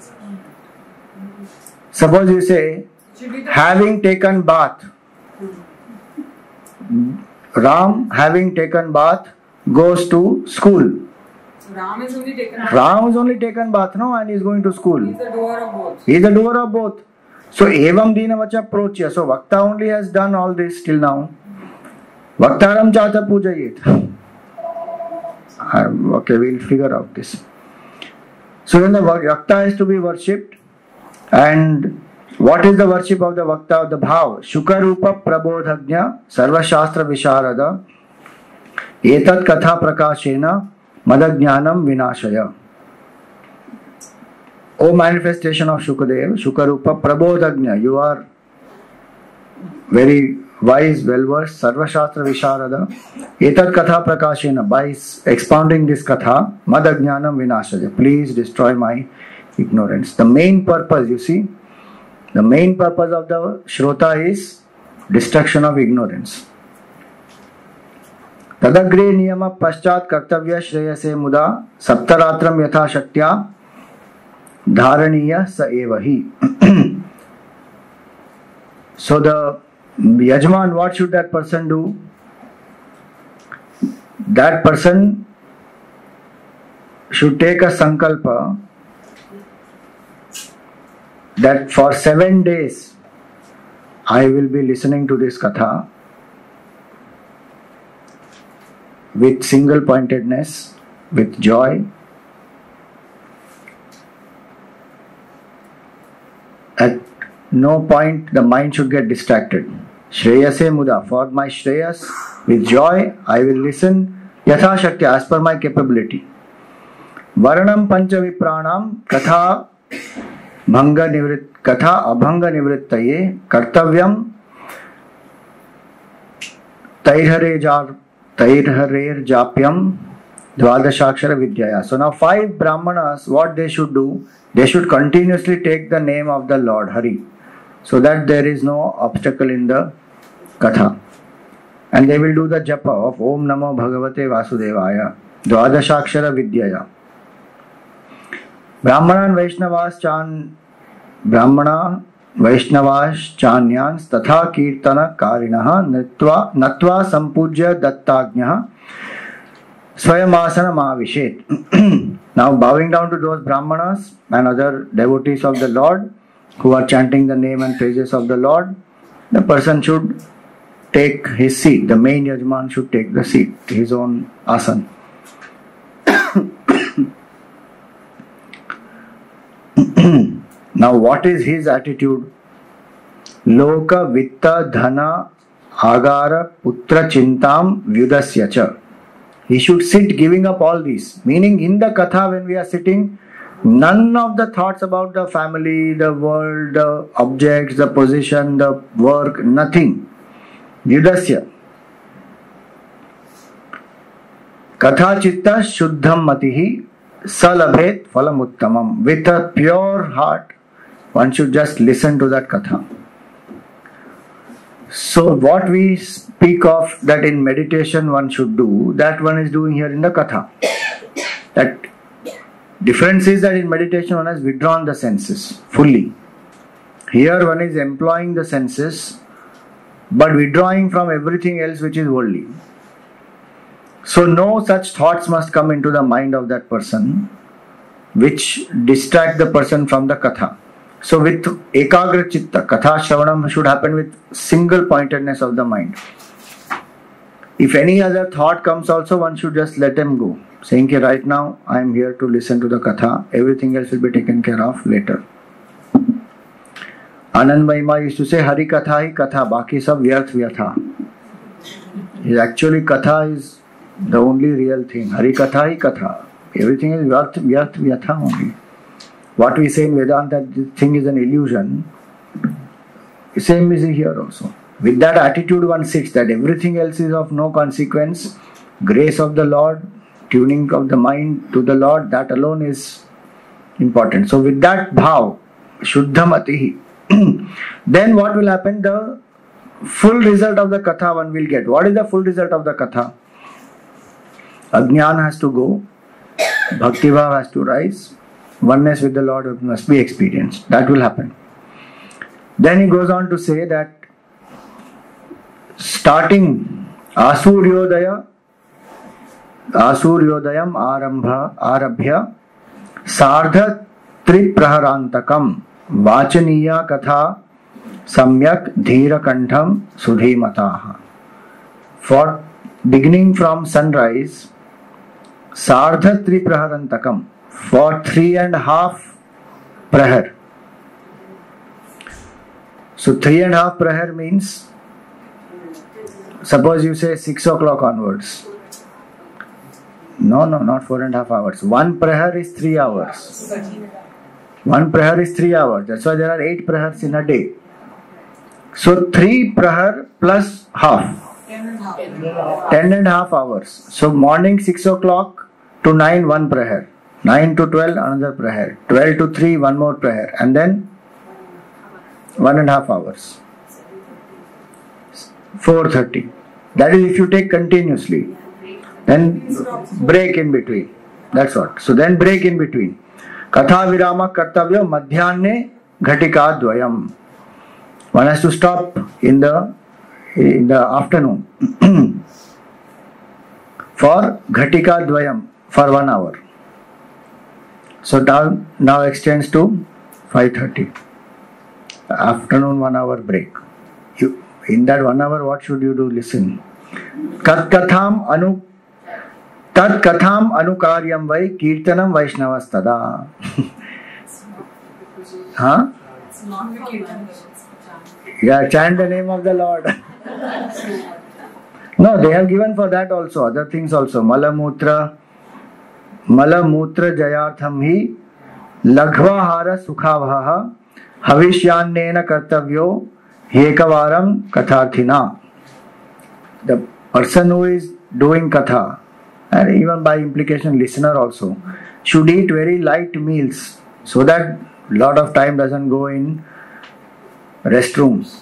Suppose you say, having taken bath, Ram, having taken bath, goes to school. Ram is only taken. Ram is only taken bath, no, and he is going to school. He is the doer of both. He is the doer of both. So, Evam Deenavacha Prochya. So, Vakta only has done all this till now. Vaktaram Chata Pujayet. Okay, we'll figure out this. So, when the Vakta is to be worshipped, and what is the worship of the Vakta? The Bhav. Shukarupa Prabodhagnya Sarva Shastra Visharada Etat Katha Prakashena Madajnanam Vinashaya. O manifestation of Shukadev, Shukarupa Prabodhagnya, you are very wise, well-versed, Sarva Shastra Visharada, Etat Katha Prakashena, by expounding this Katha, Madajnanam Vinashaya. Please destroy my ignorance. The main purpose, you see, the main purpose of the Shrota is destruction of ignorance. Tadagre niyama paschat kartavya shreyase muda saptaratram yatha shaktya dharaniya sa evahi. So the Yajman, what should that person do? That person should take a sankalpa that for 7 days I will be listening to this katha with single pointedness, with joy. At no point the mind should get distracted. Shreyase muda, for my shreyas, with joy I will listen yatha shakya, as per my capability. Varanam pancha vipranam katha katha abhanga nivrittaye kartavyam tairharer japyam dvadashakshara vidyaya. So now 5 brahmanas, what they should do? They should continuously take the name of the Lord Hari, so that there is no obstacle in the katha. And they will do the japa of Om Namo Bhagavate Vasudevaya dvadashakshara vidyaya. Brahmana Vaishnavas Chanyans Tatha Kirtana Karinaha Natva Sampujya Dattagnaha Swayamasana Mahavishet. Now bowing down to those Brahmanas and other devotees of the Lord who are chanting the name and praises of the Lord, the person should take his seat. The main Yajman should take the seat, his own asan. Now what is his attitude? Loka vitta dhana agara putra chintam vyudasyacha. He should sit giving up all these. Meaning in the katha when we are sitting, none of the thoughts about the family, the world, the objects, the position, the work, nothing. Vyudasya. Katha chitta shuddham matihi salabhet phalam uttamam. With a pure heart, one should just listen to that katha. So what we speak of that in meditation one should do, that one is doing here in the katha. That difference is that in meditation one has withdrawn the senses fully. Here one is employing the senses but withdrawing from everything else which is worldly. So no such thoughts must come into the mind of that person which distract the person from the katha. So with ekagra chitta, katha shravanam should happen with single pointedness of the mind. If any other thought comes also, one should just let them go, saying that right now I am here to listen to the katha, everything else will be taken care of later. Anand Mahima used to say, Hari katha hi katha, baki sab vyarth vyatha. Actually katha is the only real thing. Hari katha hi katha. Everything is vyarth vyatha only. What we say in Vedanta, that this thing is an illusion, same is here also. With that attitude one sits, that everything else is of no consequence. Grace of the Lord, tuning of the mind to the Lord, that alone is important. So with that bhav, shuddhamatihi, then what will happen? The full result of the katha one will get. What is the full result of the katha? Ajnana has to go, bhakti bhav has to rise, oneness with the Lord must be experienced. That will happen. Then he goes on to say that starting Asuryodayam arabhya sardha tripraharantakam vachaniya katha samyak dhira kantham sudhimataha. For beginning from sunrise, sardha tripraharantakam, for 3.5 prahar. So 3.5 prahar means, suppose you say 6 o'clock onwards. No, not 4.5 hours. One prahar is 3 hours. One prahar is 3 hours. That's why there are 8 prahars in a day. So 3 prahar plus half. 10.5 hours. So morning 6 o'clock to 9, one prahar. 9 to 12, another prahar. 12 to 3, one more prahar. And then 1.5 hours. 4:30. That is if you take continuously. Then break in between. That's what. So then break in between. Katha virama kartavya madhyane ghatika dvayam. One has to stop in the afternoon for ghatika dvayam for 1 hour. So now extends to 5:30. Afternoon 1 hour break. In that 1 hour, what should you do? Listen. Tat katham anukaryam vai kirtanam vaishnavastada. Huh? Yeah, chant the name of the Lord. No, they have given for that also, other things also. Malamutra jayartham hi laghvahara sukhavah havishyannena kartavyo Hekavaram katharthina. The person who is doing katha, and even by implication listener also, should eat very light meals so that lot of time doesn't go in restrooms.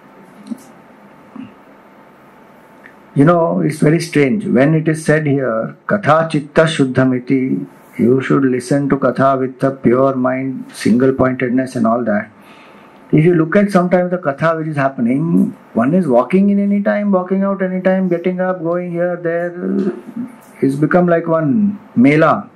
You know, it's very strange. When it is said here, katha chitta shuddhamiti, you should listen to katha with a pure mind, single pointedness and all that. If you look at sometimes the katha which is happening, one is walking in any time, walking out any time, getting up, going here, there. It's become like one mela.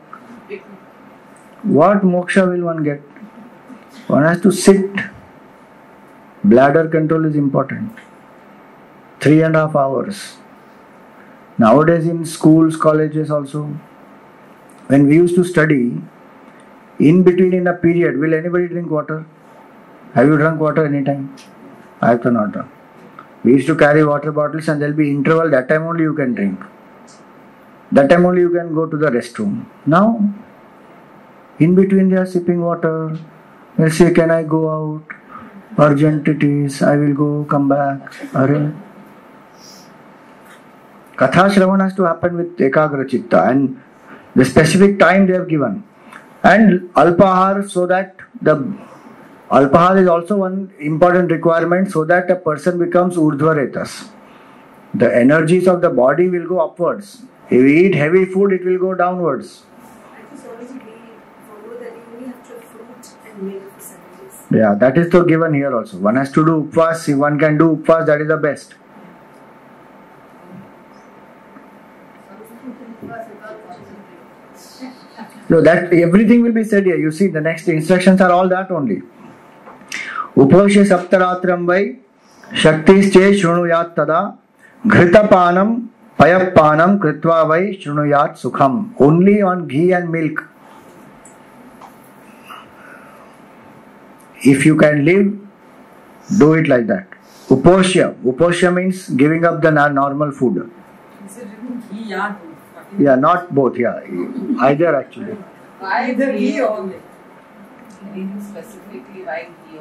What moksha will one get? One has to sit. Bladder control is important. 3.5 hours. Nowadays in schools, colleges also, when we used to study, in between in a period, will anybody drink water? Have you drunk water any time? I have to not drunk. We used to carry water bottles and there will be interval, that time only you can drink. That time only you can go to the restroom. Now, in between they are sipping water. They'll say, can I go out? Urgent it is, I will go, come back. Katha Shravan has to happen with Ekagra Chitta, and the specific time they have given. And Alpahar, so that the Alpahar is also one important requirement so that a person becomes Urdhvaretas. The energies of the body will go upwards. If we eat heavy food, it will go downwards. Yeah, that is so given here also. One has to do upvas. If one can do upvas, that is the best. So that everything will be said here. You see, the next instructions are all that only. Upavasya saptaratram vai shaktische shrunuyat tada ghृतपानम payappanam kritva vai shrunuyat sukham. Only on ghee and milk. If you can live, do it like that. Uposya means giving up the normal food. Yeah, not both. Yeah, either actually. Either ghee or Specifically, why ghee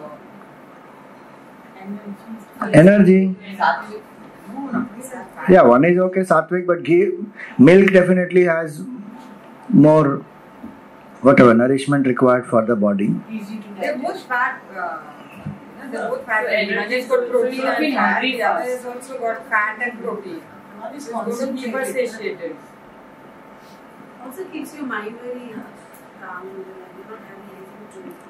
or energy. Sattvic. Yeah, one is okay, sattvic, but ghee, milk definitely has more nourishment required for the body. Easy to they're digest. both fat. They're both fat. One has got protein and fat. The other has also got fat and protein. One is It's going to keep us satiated. Also keeps your mind very calm. You don't have anything to do.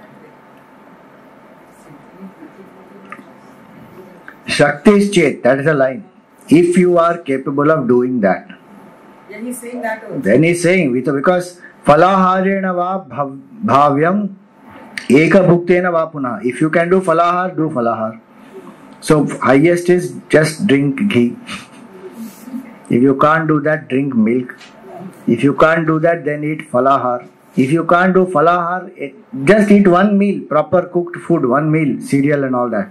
Shakti is chet, that is a line. If you are capable of doing that. Then he's saying that also. Then he's saying, because falaharena va bhavyam eka bhuktena va punah. If you can do falahar, do falahar. So highest is just drink ghee. If you can't do that, drink milk. If you can't do that, then eat falahar. If you can't do falahar, just eat one meal, proper cooked food, one meal, cereal and all that.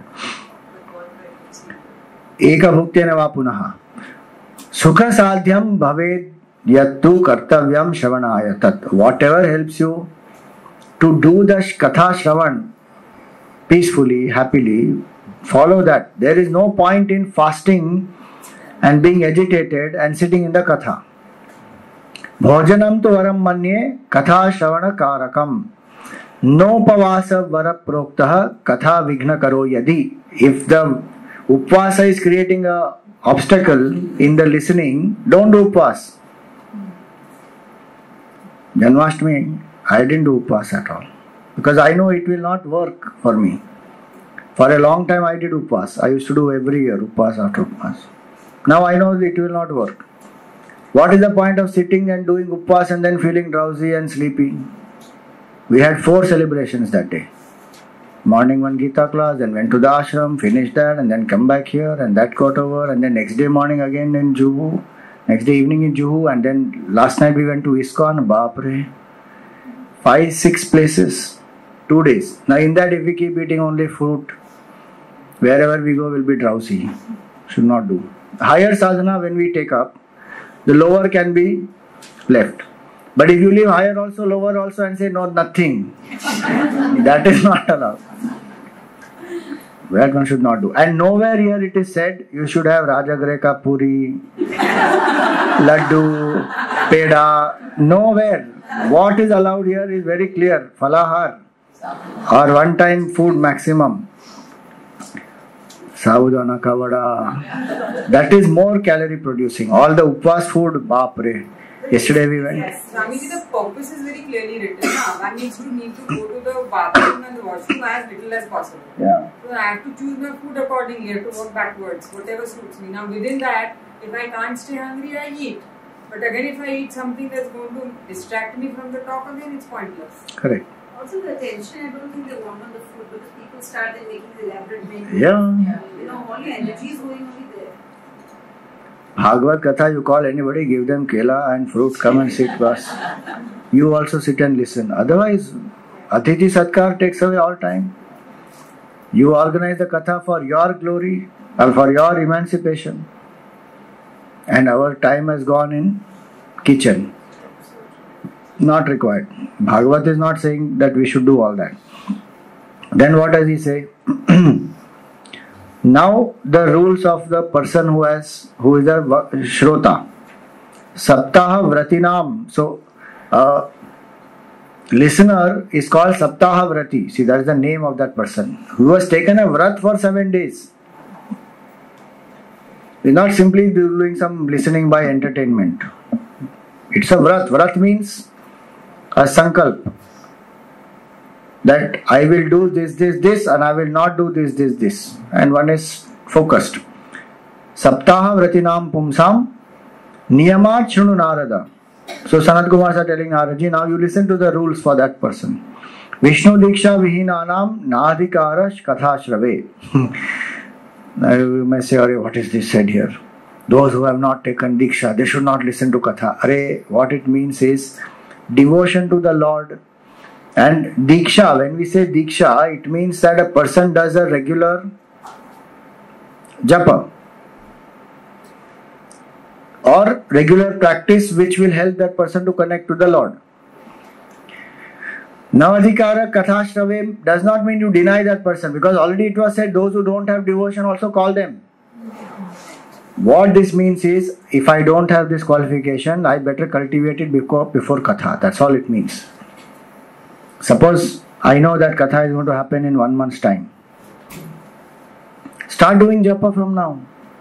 Eka bhuktena va punah. Sukha sadhyam bhaved yattu kartavyam shravanaya tat. Whatever helps you to do the katha shravan peacefully, happily, follow that. There is no point in fasting and being agitated and sitting in the katha. Bhojanam tu varam manye katha shravana karakam. No pavasa vara proktaha katha vighna karo yadi. If the upvasa is creating a obstacle in the listening, don't do upvas. Janmashtami, I didn't do upvas at all. Because I know it will not work for me. For a long time I did upvas. I used to do every year upvas after upvas. Now I know it will not work. What is the point of sitting and doing upvas and then feeling drowsy and sleepy? We had 4 celebrations that day. Morning one Gita class, then went to the ashram, finished that, and then come back here, and that got over, and then next day morning again in Juhu, next day evening in Juhu, and then last night we went to ISKCON, Bapre. 5-6 places, 2 days. Now in that if we keep eating only fruit, wherever we go we'll be drowsy. Should not do. Higher sadhana when we take up, the lower can be left. But if you leave higher also, lower also and say no, nothing, that is not allowed. That one should not do. And nowhere here it is said you should have Rajagreka, Puri, Laddu, Peda. Nowhere. What is allowed here is very clear. Falahar or one time food maximum. Sabudana Kavada. That is more calorie producing. All the upvas food, Bapre. Yesterday we went. Yes, Swamiji, the purpose is very clearly written. One needs to go to the bathroom and the washroom as little as possible. Yeah. So I have to choose my food accordingly. I have to work backwards, whatever suits me. Now within that, if I can't stay hungry, I eat. But again, if I eat something that's going to distract me from the talk again, it's pointless. Correct. Also the attention, I don't think they want on the food because people start then making elaborate menus. Yeah. You know, all your energy is going only there. Bhagavad Katha, you call anybody, give them kela and fruit, come and sit, bas. You also sit and listen. Otherwise, Atithi Satkar takes away all time. You organize the Katha for your glory or for your emancipation. And our time has gone in kitchen. Not required. Bhagavad is not saying that we should do all that. Then what does he say? Now the rules of the person who is a Shrota. Saptaha Vratinam. So listener is called Saptaha Vrati. See, that is the name of that person who has taken a Vrat for 7 days. He is not simply doing some listening by entertainment. It's a Vrat. Vrat means a Sankalp. That I will do this and I will not do this. And one is focused. Saptaha Vratinam Pumsam Niyamat Shrunu Narada. So Sanat Kumar is telling Naraji, now you listen to the rules for that person. Vishnu Diksha Vihinanam Nadhikarash Kathashrave. Now you may say, what is this said here? Those who have not taken Diksha, they should not listen to Katha. What it means is devotion to the Lord. And Diksha, when we say Diksha, it means that a person does a regular japa or regular practice which will help that person to connect to the Lord. Navadhikara Kathashrave does not mean you deny that person, because already it was said those who don't have devotion also call them. What this means is, if I don't have this qualification, I better cultivate it before Katha. That's all it means. Suppose I know that Katha is going to happen in 1 month's time. Start doing japa from now.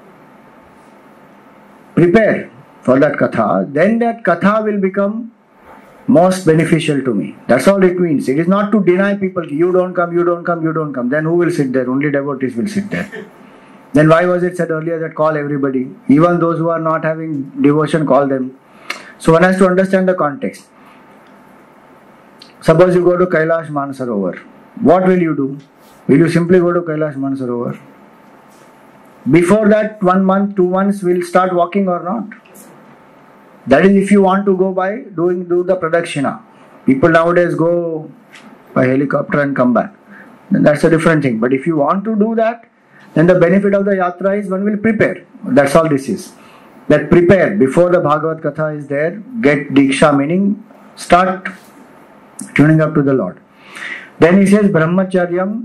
Prepare for that Katha. Then that Katha will become most beneficial to me. That's all it means. It is not to deny people, you don't come. Then who will sit there? Only devotees will sit there. Then why was it said earlier that call everybody? Even those who are not having devotion, call them. So one has to understand the context. Suppose you go to Kailash Mansarovar. What will you do? Will you simply go to Kailash Mansarovar? Before that, 1 month, 2 months, will start walking or not? That is if you want to go by do the Pradakshina. People nowadays go by helicopter and come back. Then that's a different thing. But if you want to do that, then the benefit of the yatra is one will prepare. That's all this is. That prepare before the Bhagavad Katha is there. Get Diksha, meaning start tuning up to the Lord. Then he says Brahmacharyam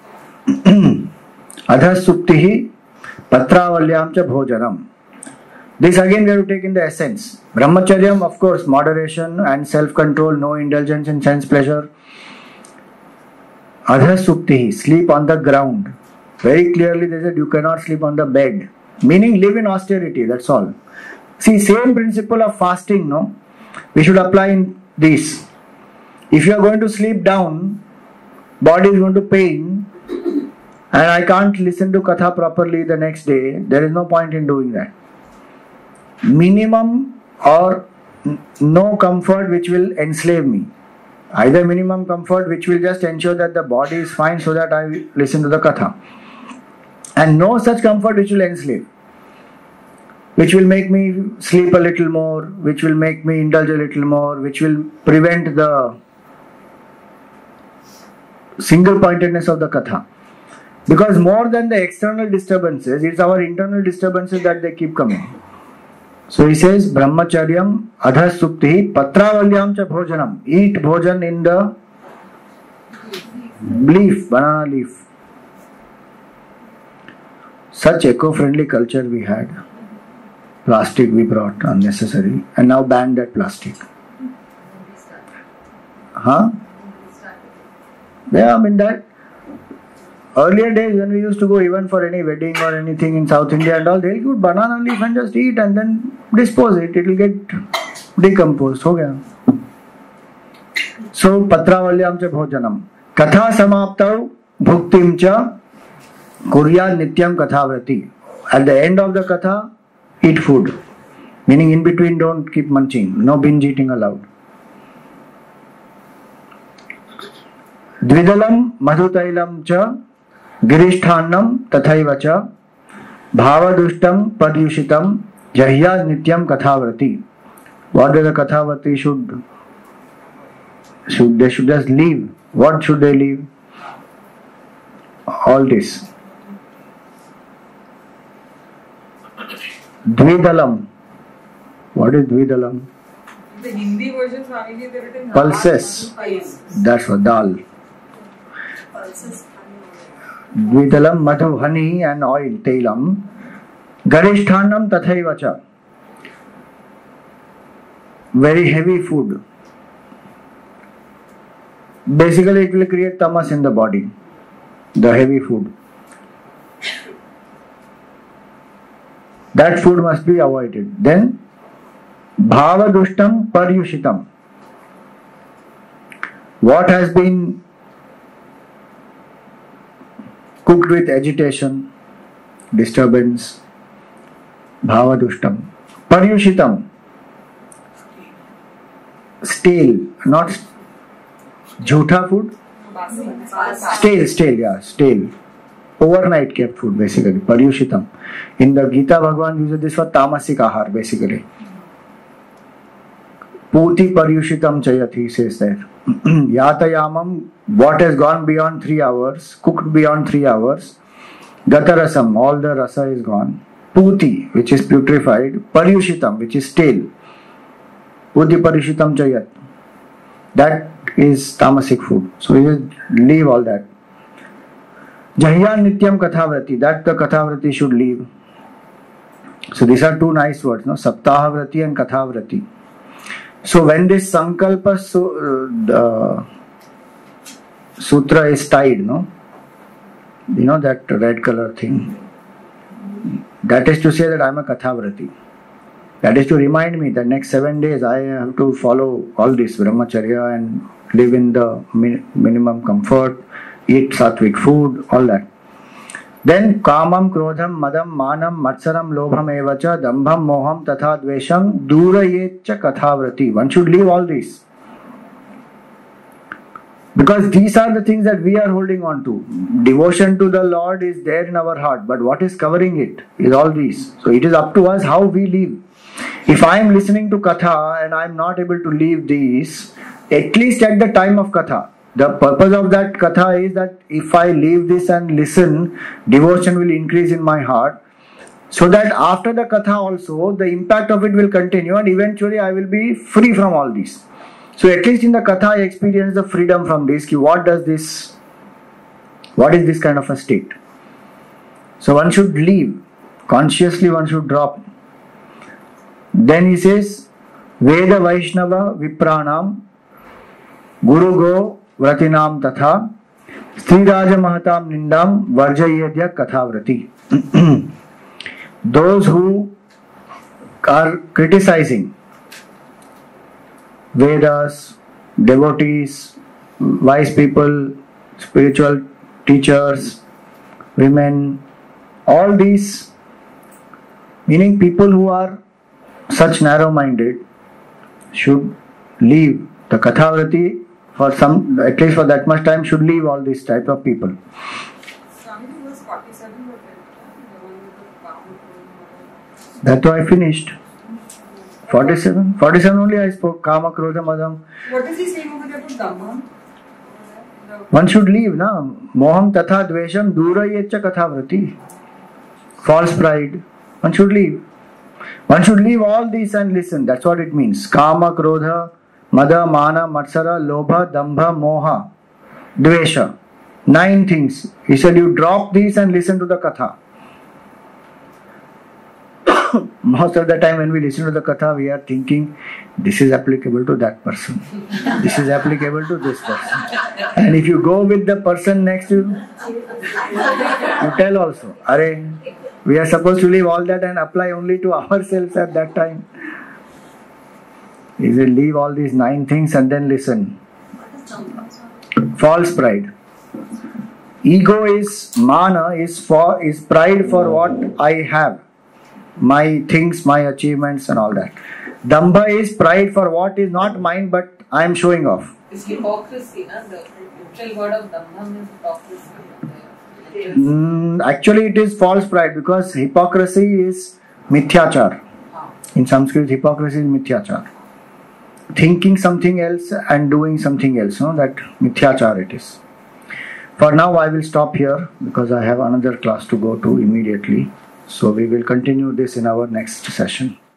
Adhasuptihi Patravalyam cha Bhojanam. This again we have to take in the essence. Brahmacharyam, of course, moderation and self-control, no indulgence in sense pleasure. Adhasuptihi, sleep on the ground. Very clearly they said you cannot sleep on the bed. Meaning live in austerity, that's all. See, same principle of fasting, no? We should apply in this. If you are going to sleep down, body is going to pain, and I can't listen to Katha properly the next day, there is no point in doing that. Minimum or no comfort which will enslave me. Either minimum comfort which will just ensure that the body is fine so that I listen to the Katha. And no such comfort which will enslave. Which will make me sleep a little more, which will make me indulge a little more, which will prevent the single pointedness of the Katha. Because more than the external disturbances, it's our internal disturbances that they keep coming. So he says, Brahmacharyam adhasupti patravalyam cha bhojanam. Eat bhojan in the leaf, banana leaf. Such eco-friendly culture we had. Plastic we brought unnecessary and now banned that plastic. Huh? Yeah, I mean that earlier days when we used to go even for any wedding or anything in South India and all, they'll put banana leaf and just eat and then dispose it. It will get decomposed. Ho gaya. So, patravalyam cha bhojanam. Katha samaptau bhuktim cha kurya nityam kathavrati. At the end of the katha, eat food. Meaning in between don't keep munching. No binge eating allowed. Dvidalam madhutailam cha girishthannam tathaiva cha bhavadushtam padyushitam jahya nityam kathavrati. What does the kathavrati should they should just leave? What should they leave? All this. Dvidalam. What is Dvidalam? The Hindi version, Swamiji, they written Pulses. That's what, dal. Pulses. Dvitalam madhu, honey and oil, tailam. Garishthannam tathaivacha. Very heavy food. Basically, it will create tamas in the body. The heavy food. That food must be avoided. Then, bhavadushtam paryushitam. What has been cooked with agitation, disturbance, bhavadushtam. Paryushitam. Stale, not jhutha food. Stale. Overnight kept food, basically. Paryushitam. In the Gita, Bhagavan uses this for tamasik ahar, basically. Puti paryushitam chayat, he says there. Yatayamam, what has gone beyond 3 hours, cooked beyond 3 hours. Gatarasam, all the rasa is gone. Puti, which is putrefied. Paryushitam, which is stale. Puti paryushitam chayat. That is tamasic food. So you just leave all that. Jahyan nityam kathavrati, that the kathavrati should leave. So these are two nice words, no? Saptahavrati and kathavrati. So when this sankalpa sutra is tied, no? You know that red color thing? That is to say that I am a kathavrati. That is to remind me that next 7 days I have to follow all this brahmacharya and live in the minimum comfort, eat sattvic food, all that. Then kamam, krodham, madam, manam, matsaram, lobham, evacha, dambham, moham, tatha, dvesham, durayetcha kathavrati. One should leave all these. Because these are the things that we are holding on to. Devotion to the Lord is there in our heart, but what is covering it is all these. So it is up to us how we live. If I am listening to Katha and I am not able to leave these, at least at the time of Katha, the purpose of that Katha is that if I leave this and listen, devotion will increase in my heart, so that after the Katha also, the impact of it will continue and eventually I will be free from all these. So at least in the Katha I experience the freedom from this. What is this kind of a state? So one should leave. Consciously one should drop. Then he says, Veda Vaishnava Vipranam Guru Go Vratinam Tatha Sriraja Mahatam Nindam Varjayedya Kathavrati. Those who are criticizing Vedas, devotees, wise people, spiritual teachers, women, all these, meaning people who are such narrow-minded, should leave the Kathavrati for some, at least for that much time, should leave all these type of people. Swamiji was 47 was it? The one with the calm. That's why I finished. 47 only I spoke. Kama, Krodha, Madam. What is he saying over there about Dhamma? One should leave, na? Moham tatha dvesham durayetcha kathavrati. False pride. One should leave. One should leave all these and listen. That's what it means. Kama, Krodha, Mada, Mana, Matsara, Lobha, Dambha, Moha, Dvesha. 9 things. He said you drop these and listen to the Katha. Most of the time when we listen to the Katha, we are thinking, this is applicable to that person. This is applicable to this person. And if you go with the person next to you, you tell also, Are, we are supposed to leave all that and apply only to ourselves at that time. He said, leave all these 9 things and then listen. False pride. Ego is mana, is pride for what I have. My things, my achievements and all that. Dambha is pride for what is not mine but I am showing off. It's hypocrisy, na? The actual word of Dhamma means hypocrisy. Actually it is false pride because hypocrisy is mithyachar. In Sanskrit hypocrisy is mithyachar. Thinking something else and doing something else. No? That mithyachar it is. For now I will stop here because I have another class to go to immediately. So we will continue this in our next session.